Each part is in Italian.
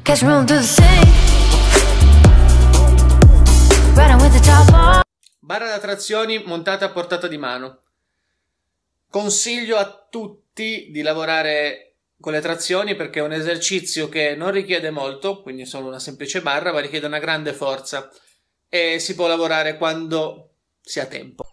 Catch me on to the sea. Riding with the top off. Barra da trazioni montata a portata di mano. Consiglio a tutti di lavorare con le trazioni perché è un esercizio che non richiede molto, quindi solo una semplice barra, ma richiede una grande forza e si può lavorare quando si ha tempo.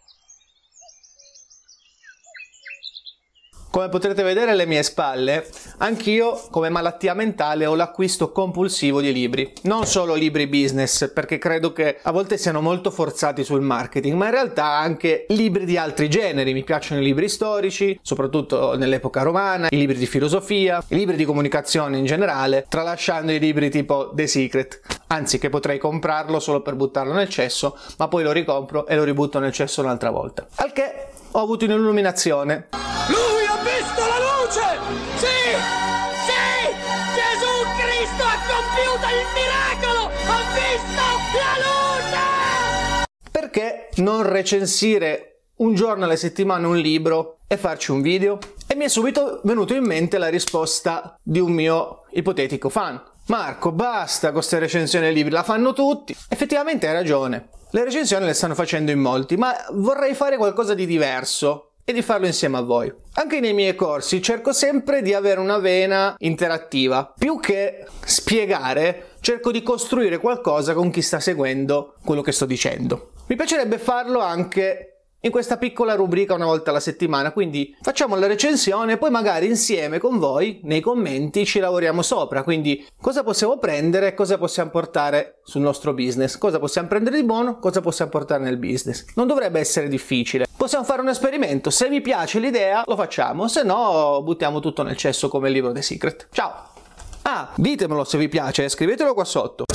Come potrete vedere alle mie spalle, anch'io come malattia mentale ho l'acquisto compulsivo di libri. Non solo libri business, perché credo che a volte siano molto forzati sul marketing, ma in realtà anche libri di altri generi. Mi piacciono i libri storici, soprattutto nell'epoca romana, i libri di filosofia, i libri di comunicazione in generale, tralasciando i libri tipo The Secret. Anzi, che potrei comprarlo solo per buttarlo nel cesso, ma poi lo ricompro e lo ributto nel cesso un'altra volta. Al che ho avuto un'illuminazione. Lui ha visto la luce! Sì! Sì! Gesù Cristo ha compiuto il miracolo! Ha visto la luce! Perché non recensire un giorno alla settimana un libro e farci un video? E mi è subito venuto in mente la risposta di un mio ipotetico fan. Marco, basta con queste recensioni ai libri, la fanno tutti. Effettivamente hai ragione. Le recensioni le stanno facendo in molti, ma vorrei fare qualcosa di diverso e di farlo insieme a voi. Anche nei miei corsi cerco sempre di avere una vena interattiva. Più che spiegare, cerco di costruire qualcosa con chi sta seguendo quello che sto dicendo. Mi piacerebbe farlo anche in questa piccola rubrica una volta alla settimana, quindi facciamo la recensione e poi magari insieme con voi nei commenti ci lavoriamo sopra, quindi cosa possiamo prendere e cosa possiamo portare sul nostro business, cosa possiamo prendere di buono, cosa possiamo portare nel business. Non dovrebbe essere difficile, possiamo fare un esperimento, se vi piace l'idea lo facciamo, se no buttiamo tutto nel cesso come il libro The Secret. Ciao! Ah, ditemelo se vi piace, scrivetelo qua sotto.